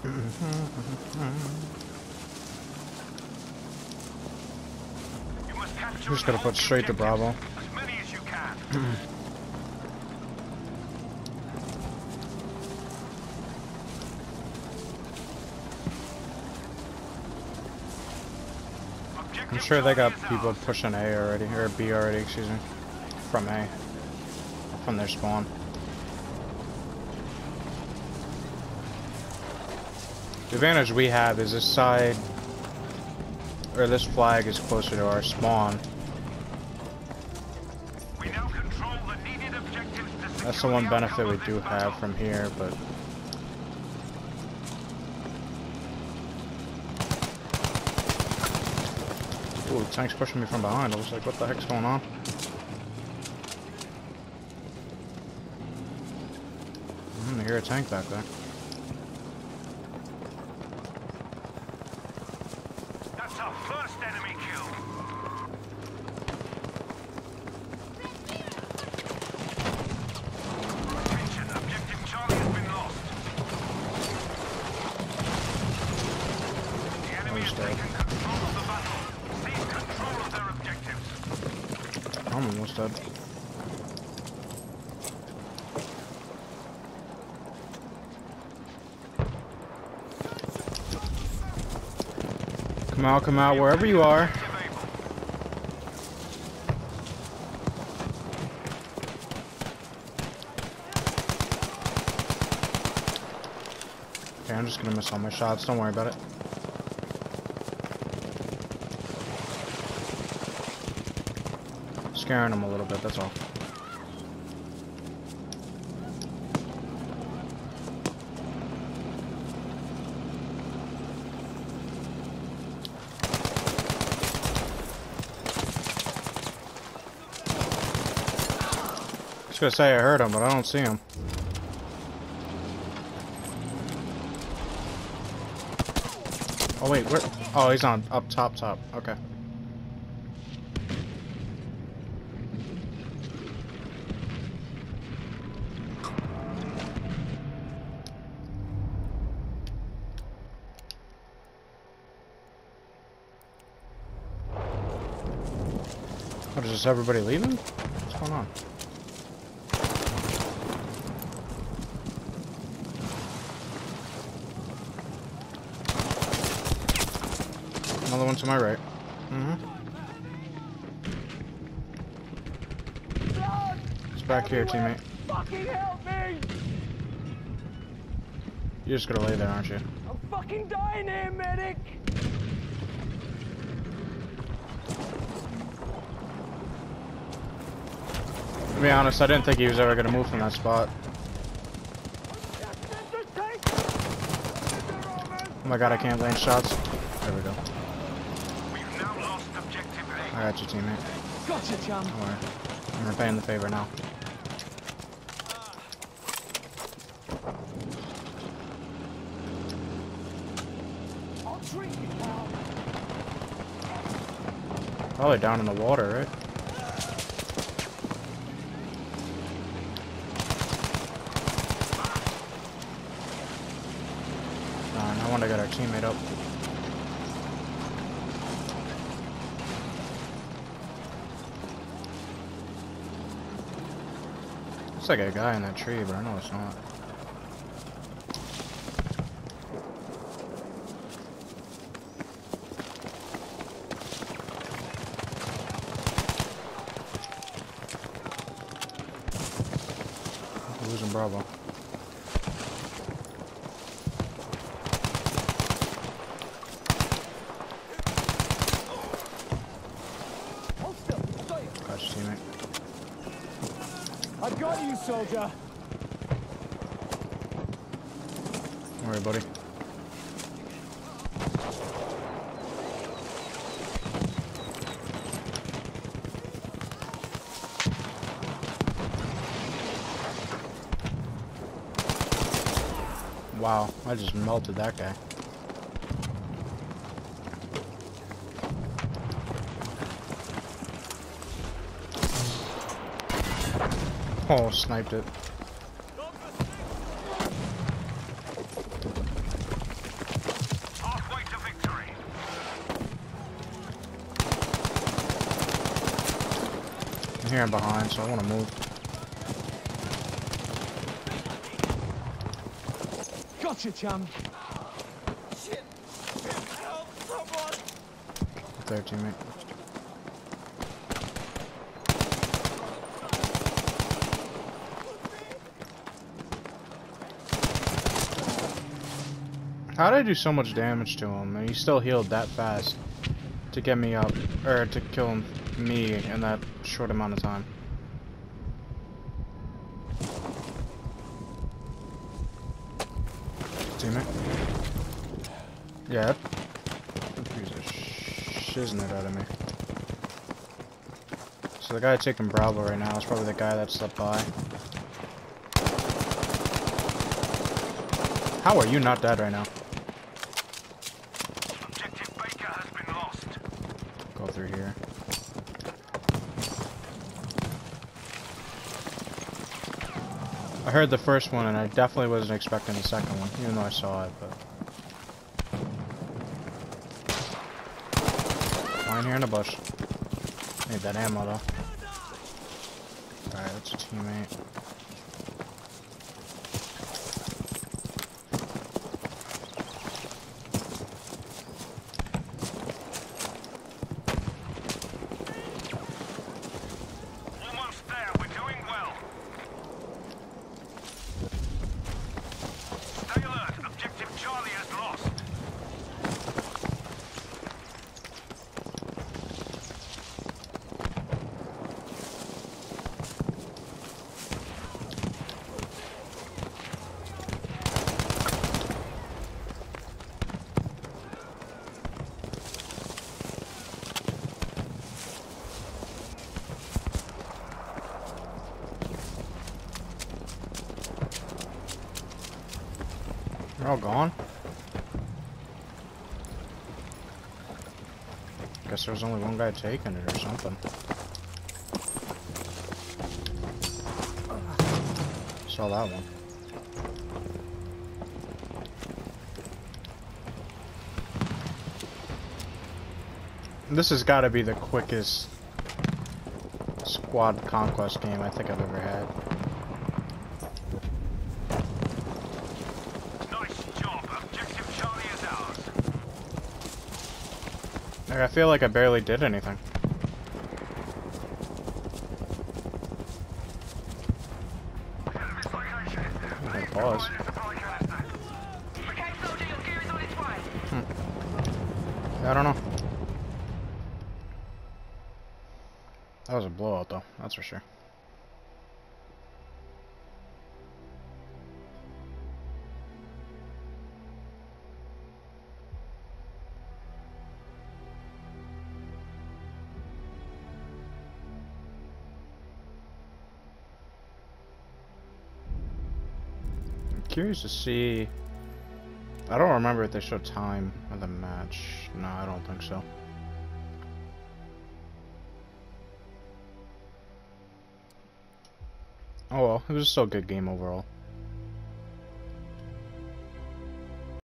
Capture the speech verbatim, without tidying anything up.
I'm just gonna put straight to Bravo. As many as you can. I'm sure they got people pushing A already, or B already, excuse me. From A. From their spawn. The advantage we have is this side, or this flag is closer to our spawn. We now control the needed objectives to secure That's the one the benefit outcome we of do this have battle. from here, but... Ooh, the tank's pushing me from behind. I was like, what the heck's going on? Hmm, I hear a tank back there. That's our first enemy kill. Attention, objective Charlie has been lost. The enemy has Almost dead. taken control of the battle. Seize control of their objectives. I'm almost dead. Come out, come out, wherever you are. Okay, I'm just gonna miss all my shots, don't worry about it. Scaring them a little bit, that's all. I was gonna say I heard him, but I don't see him. Oh wait, where? Oh, he's on up top, top. Okay. What is this? Everybody leaving? What's going on? Another one to my right. Mm-hmm. It's back here, teammate. Fucking help me! You're just gonna lay there, aren't you? I'm fucking dying here, medic! To be honest, I didn't think he was ever gonna move from that spot. Oh my god, I can't land shots. There we go. We've now lost objective A. I got you, teammate. Gotcha, chum. Don't worry. I'm repaying the favor now. I'll treat you, pal. Probably down in the water, right? Darn, I want to get our teammate up. Looks like a guy in that tree, but I know it's not. We're losing Bravo. Hold still. I got you. Got your teammate. I got you, soldier. Don't worry, buddy. Wow, I just melted that guy. Oh, sniped it. hearing behind, so I want to move. Gotcha, chum. Shit! Help someone! There, teammate. How did I do so much damage to him, and he still healed that fast to get me up, or to kill him, me in that short amount of time? Teammate? Yeah, that piece of shizzing it out of me. So the guy taking Bravo right now is probably the guy that slept by. How are you not dead right now? Objective Baker has been lost. Go through here. I heard the first one and I definitely wasn't expecting the second one, even though I saw it, but... Fine here in the bush. Need that ammo though. Alright, that's a teammate. Almost there. We're doing well. Stay alert. Objective Charlie is lost. They're all gone? Guess there was only one guy taking it or something. Saw that one. This has got to be the quickest squad conquest game I think I've ever had. Nice job. Objective Charlie is ours. Like, I feel like I barely did anything. This location. Okay, pause. Supply canister. Okay, soldier, your gear is on its way. I don't know. That was a blowout though, that's for sure. I'm curious to see. I don't remember if they showed time of the match. No, I don't think so. Oh well, it was still a good game overall.